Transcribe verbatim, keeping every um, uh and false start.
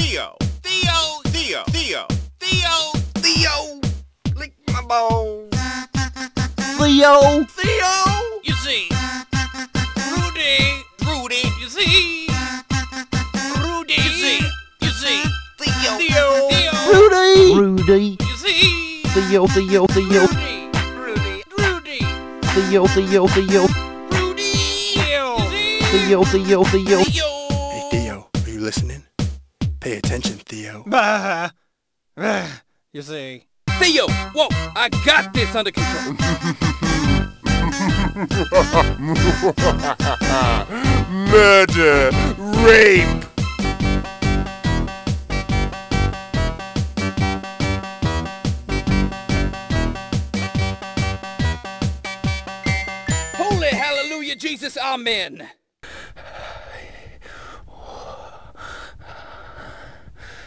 Theo, Theo, Theo, Theo, Theo, Theo, lick my balls. Theo, Theo, You see, Rudy, Rudy, you see, Rudy, you see, you see, Theo, Theo, Theo, Rudy, Rudy, you see, Theo, Theo, Theo, Rudy, Rudy, Rudy, Theo, Theo, Theo, Rudy, Theo, Theo, Theo, Theo. Hey, Theo, are you listening? Pay attention, Theo. Bah, bah, you see. Theo, whoa, I got this under control. Murder! Rape! Holy hallelujah, Jesus, amen.